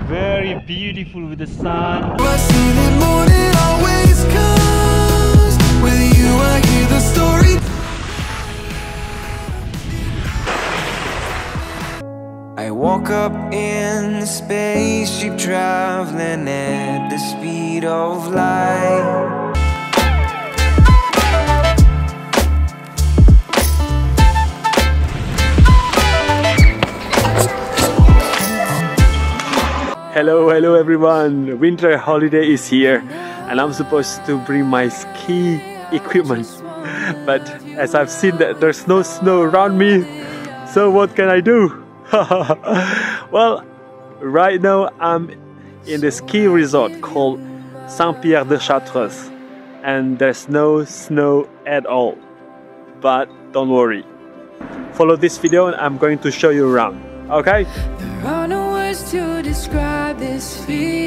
very beautiful with the sun. I see that morning always comes. With you I hear the story. I woke up in a spaceship traveling at the speed of light. Hello everyone, winter holiday is here and I'm supposed to bring my ski equipment, but as I've seen that there's no snow around me, so what can I do? Well, right now I'm in the ski resort called Saint-Pierre-de-Chartres and there's no snow at all, but don't worry, follow this video and I'm going to show you around, okay? There are no words to describe this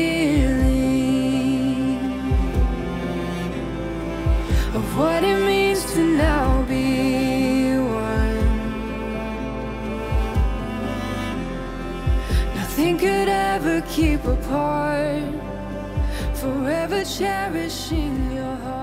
feeling of what it means to now be one. Nothing could ever keep apart, forever cherishing your heart.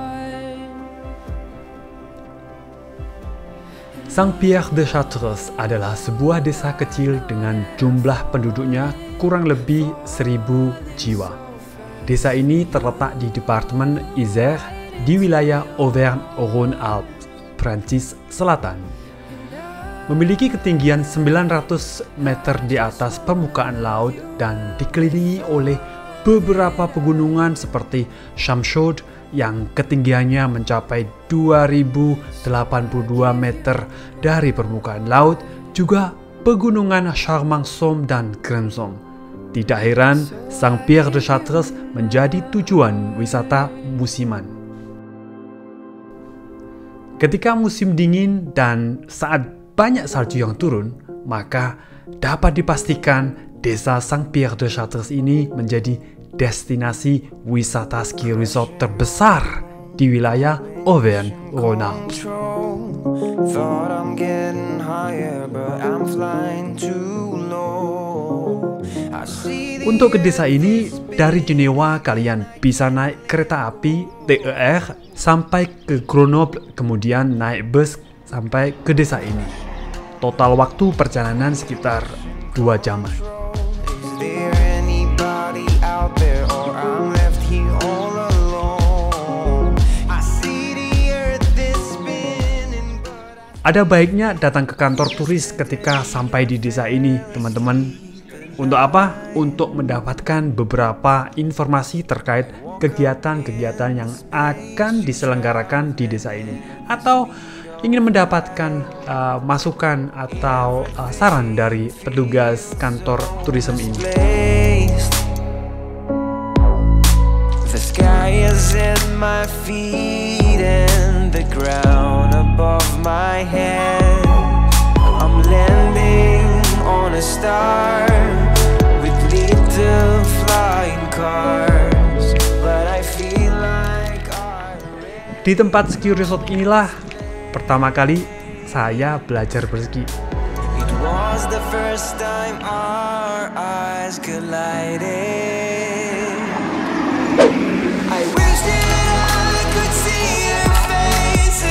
Saint-Pierre-de-Chartres adalah sebuah desa kecil dengan jumlah penduduknya kurang lebih 1000 jiwa. Desa ini terletak di Departemen Isère di wilayah Auvergne-Rhône-Alpes, Prancis Selatan. Memiliki ketinggian 900 meter di atas permukaan laut dan dikelilingi oleh beberapa pegunungan seperti Chamchaude yang ketinggiannya mencapai 2082 meter dari permukaan laut, juga pegunungan Charmant-Somme dan Grandsomme. Tidak heran, Saint-Pierre-de-Chartres menjadi tujuan wisata musiman. Ketika musim dingin dan saat banyak salju yang turun, maka dapat dipastikan desa Saint-Pierre-de-Chartres ini menjadi destinasi wisata ski resort terbesar di wilayah Auvergne-Rhône-Alpes. Untuk ke desa ini, dari Jenewa kalian bisa naik kereta api TER sampai ke Grenoble, kemudian naik bus sampai ke desa ini. Total waktu perjalanan sekitar 2 jaman. Ada baiknya datang ke kantor turis ketika sampai di desa ini, teman-teman. Untuk apa? Untuk mendapatkan beberapa informasi terkait kegiatan-kegiatan yang akan diselenggarakan di desa ini, atau ingin mendapatkan masukan atau saran dari petugas kantor turisme ini. The sky is at my feet and the ground above my head. I'm landing on a star with little flying cars, but I feel like Di tempat ski resort inilah pertama kali saya belajar berski. It was the first time our eyes collided. I wish that I could see your face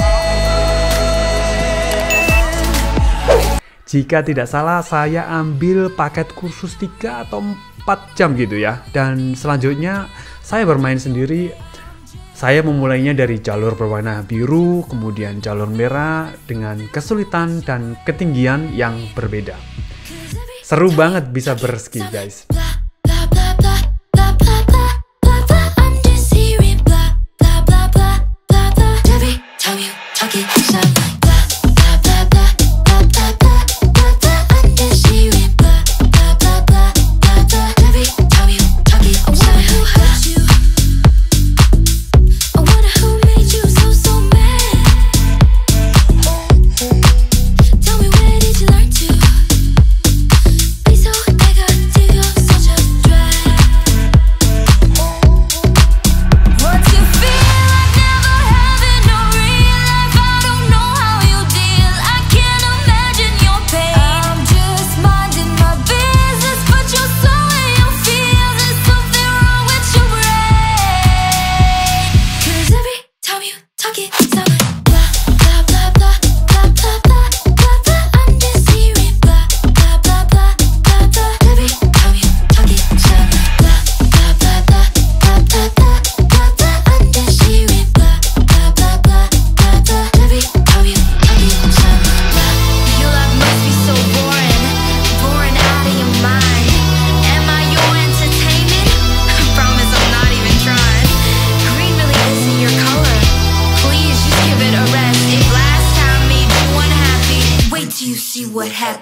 again. Jika tidak salah, saya ambil paket kursus 3 atau 4 jam gitu ya. Dan selanjutnya saya bermain sendiri. Saya memulainya dari jalur berwarna biru, kemudian jalur merah dengan kesulitan dan ketinggian yang berbeda. Seru banget bisa berski, guys.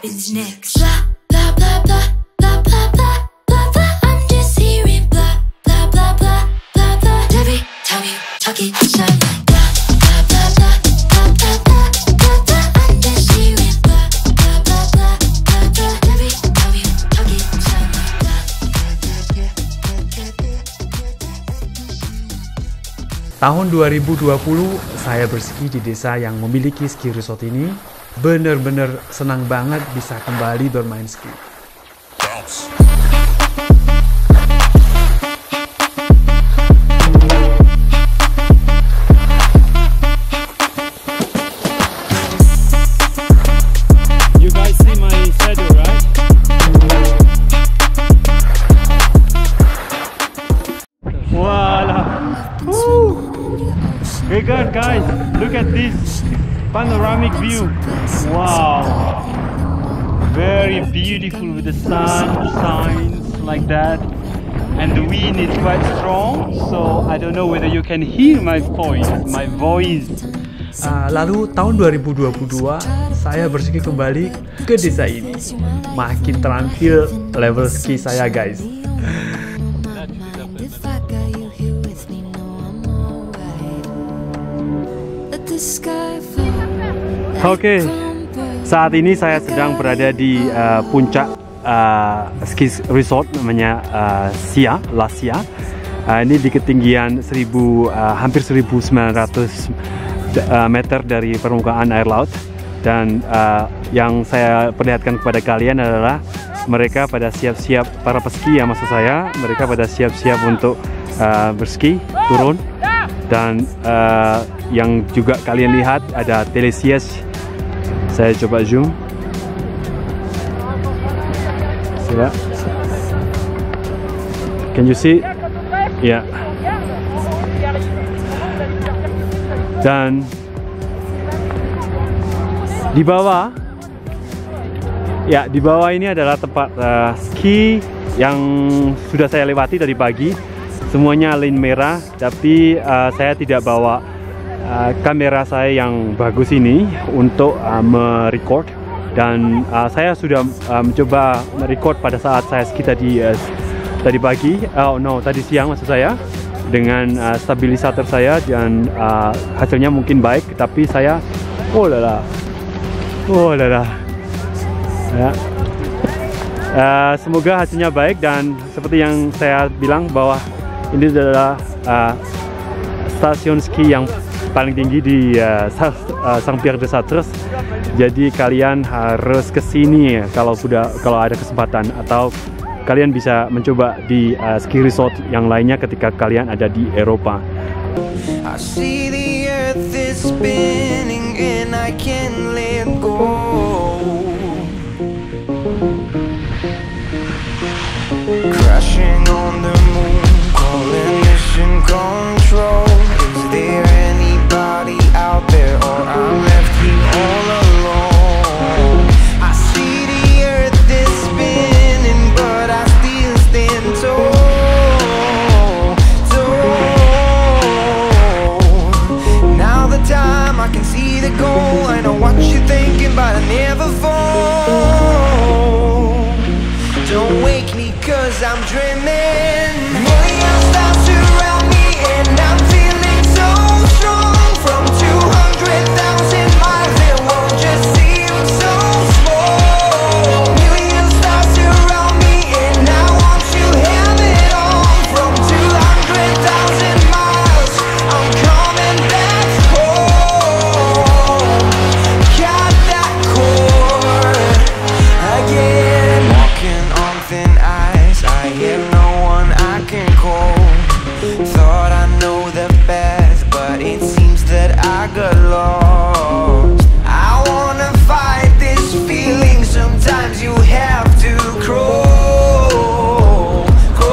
happens next. Blah, blah, blah, blah, blah, blah, blah, blah. I'm just hearing blah, blah, blah, blah, blah, blah. Every time you talk it sound like blah, blah, blah, blah, blah, blah, blah, blah, blah. I'm just hearing blah, blah, blah, blah, blah, blah. Every time you talk it sound like blah. Tahun 2020 saya berski di desa yang memiliki ski resort ini. Bener-bener senang banget bisa kembali bermain ski. You guys see my shadow, right? Voila! Very good, guys. Look at this panoramic view. Wow! Very beautiful with the sun shines like that, and the wind is quite strong. So I don't know whether you can hear my voice. Lalu tahun 2022 saya berski kembali ke desa ini. Makin terampil level ski saya, guys. Oke, saat ini saya sedang berada di puncak ski resort namanya La Silla. Ini di ketinggian hampir 1900 meter dari permukaan air laut. Dan yang saya perlihatkan kepada kalian adalah mereka pada siap-siap, para peski ya maksud saya, mereka pada siap-siap untuk berski turun. Dan yang juga kalian lihat ada Telesias. Saya coba zoom. Sila. Can you see? Ya. Dan di bawah, ya di bawah ini adalah tempat ski yang sudah saya lewati tadi pagi. Semuanya lane merah, tapi saya tidak bawa kamera saya yang bagus ini untuk merecord. Dan saya sudah mencoba merecord pada saat saya ski tadi pagi, tadi siang maksud saya, dengan stabilisator saya, dan hasilnya mungkin baik, tapi saya ya. Semoga hasilnya baik, dan seperti yang saya bilang bahwa ini adalah stasiun ski yang paling tinggi di Saint-Pierre des Chartres. Jadi kalian harus kesini kalau ada kesempatan, atau kalian bisa mencoba di ski resort yang lainnya ketika kalian ada di Eropa. I see the earth is spinning and I can't let go. Crashing on the moon, calling mission control. Is there anybody out there, or I'm left here all alone? I see the earth is spinning, but I still stand tall. Now the time, I can see the goal. I know what you're thinking, but I never fall. Don't wake me, 'cause I'm dreaming. Million stars surround me and I'm feeling so strong. From 200,000 miles it won't just seem so small. Million stars surround me and I want to have it all. From 200,000 miles I'm coming back home. Got that core again. Walking on thin ice, I have no one I can call. Thought I know the path, but it seems that I got lost. I wanna fight this feeling, sometimes you have to crawl.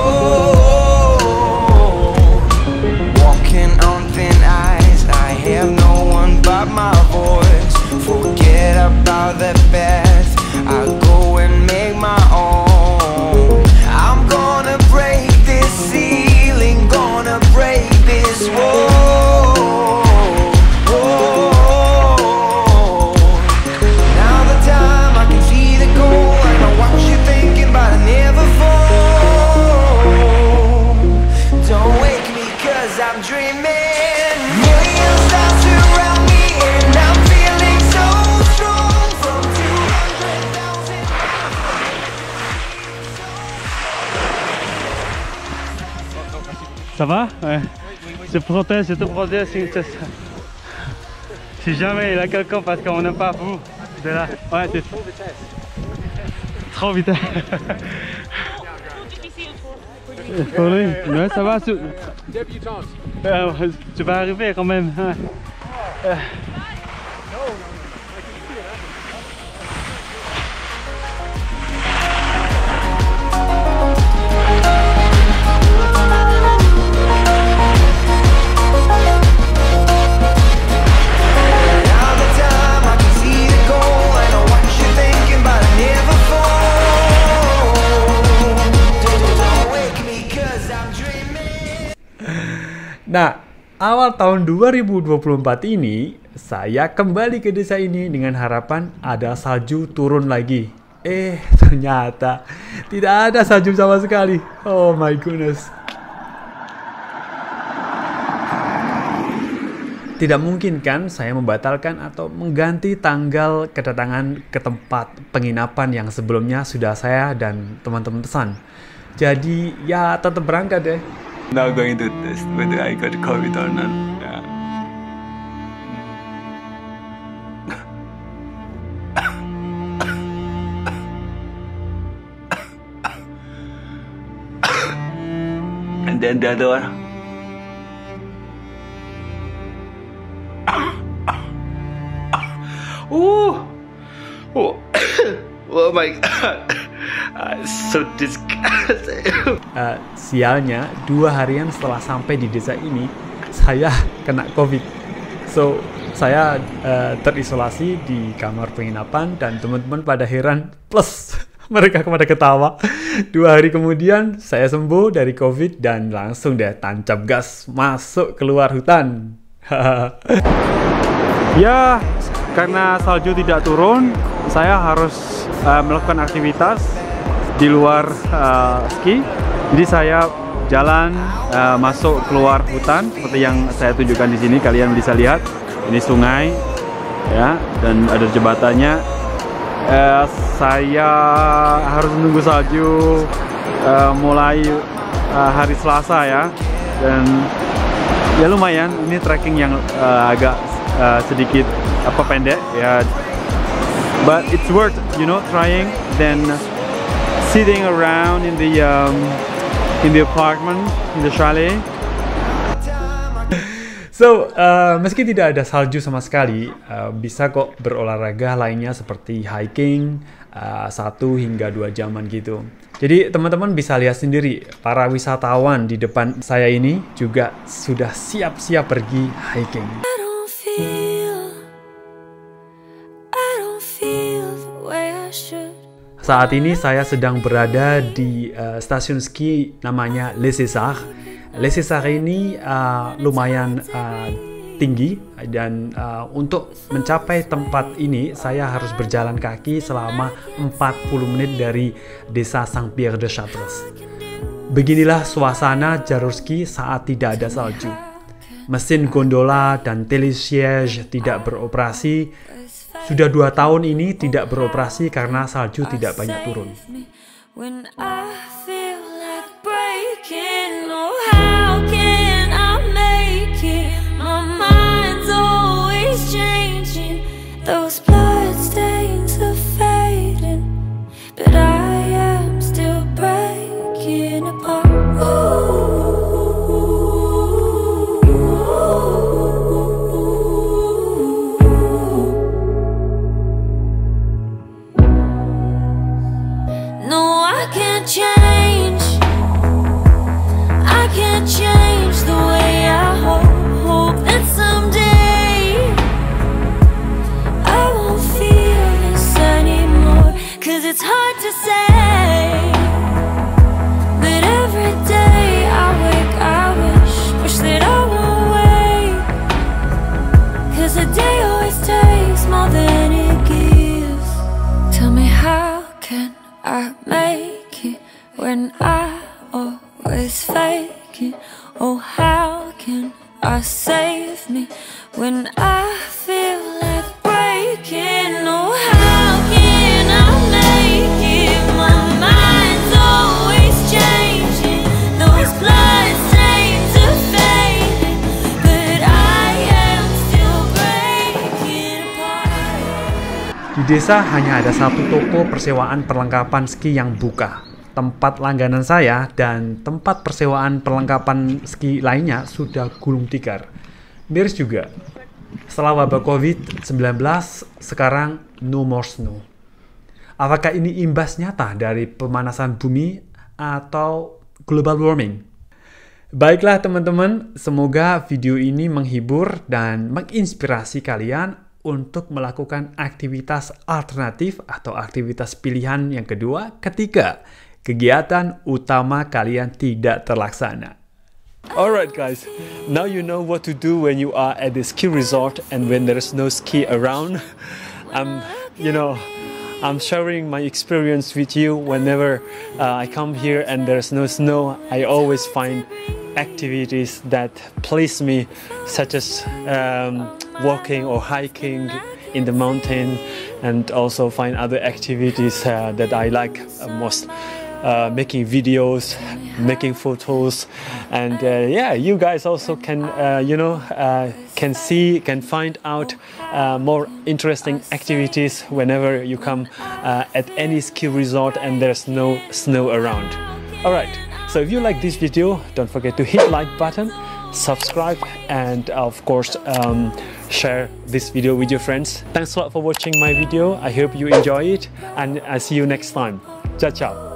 Walking on thin ice, I have no one but my voice. Forget about the path, I go and make my own. I'm gonna break this ceiling, gonna break this wall. Ça va? Ouais. Je te protège si jamais il y a quelqu'un parce qu'on n'aime pas vous. De là. Ouais, c'est trop vite. Pour lui, ouais, ça va. Tu vas arriver quand même. Nah, awal tahun 2024 ini, saya kembali ke desa ini dengan harapan ada salju turun lagi. Ternyata tidak ada salju sama sekali. Oh my goodness. Tidak mungkin kan saya membatalkan atau mengganti tanggal kedatangan ke tempat penginapan yang sebelumnya sudah saya dan teman-teman pesan. Jadi ya tetap berangkat deh. Now going to test whether I got COVID or not. Yeah. And then the other one. Oh my god. So disgusting. Sialnya 2 harian setelah sampai di desa ini saya kena COVID. So saya terisolasi di kamar penginapan dan teman-teman pada heran plus mereka pada ketawa. 2 hari kemudian saya sembuh dari COVID dan langsung deh tancap gas masuk keluar hutan. Ya, karena salju tidak turun, saya harus melakukan aktivitas di luar ski. Jadi saya jalan masuk keluar hutan seperti yang saya tunjukkan di sini. Kalian bisa lihat ini sungai ya, dan ada jembatannya. Saya harus menunggu salju mulai hari Selasa ya, dan ya lumayan. Ini trekking yang agak sedikit pendek ya, but it's worth trying than sitting around in the apartment, in the chalet. So, meski tidak ada salju sama sekali, bisa kok berolahraga lainnya seperti hiking 1 hingga 2 jaman gitu. Jadi teman-teman bisa lihat sendiri, para wisatawan di depan saya ini juga sudah siap-siap pergi hiking. Saat ini saya sedang berada di stasiun ski namanya Les Césars. Les Césars ini lumayan tinggi dan untuk mencapai tempat ini saya harus berjalan kaki selama 40 menit dari desa Saint-Pierre-de-Chartres. Beginilah suasana jalur ski saat tidak ada salju. Mesin gondola dan telesiège tidak beroperasi. Sudah 2 tahun ini tidak beroperasi karena salju tidak banyak turun. When I always fake it, oh how can I save me when I feel like breaking? Oh how can I make it? My mind's always changing. Those blood stains Di desa hanya ada satu toko persewaan perlengkapan ski yang buka. Tempat langganan saya dan tempat persewaan perlengkapan ski lainnya sudah gulung tikar. Miris juga. Setelah wabah COVID-19, sekarang no more snow. Apakah ini imbas nyata dari pemanasan bumi atau global warming? Baiklah teman-teman, semoga video ini menghibur dan menginspirasi kalian untuk melakukan aktivitas alternatif atau aktivitas pilihan yang kedua ketika kegiatan utama kalian tidak terlaksana. Alright guys, now you know what to do when you are at the ski resort and when there is no ski around. I'm sharing my experience with you. Whenever I come here and there's no snow, I always find activities that please me, such as walking or hiking in the mountain, and also find other activities that I like most. Making videos, making photos, and yeah, you guys also can can find out more interesting activities whenever you come at any ski resort and there's no snow around. Alright, so if you like this video, don't forget to hit like button, subscribe, and of course share this video with your friends. Thanks a lot for watching my video. I hope you enjoy it, and I see you next time. Ciao ciao.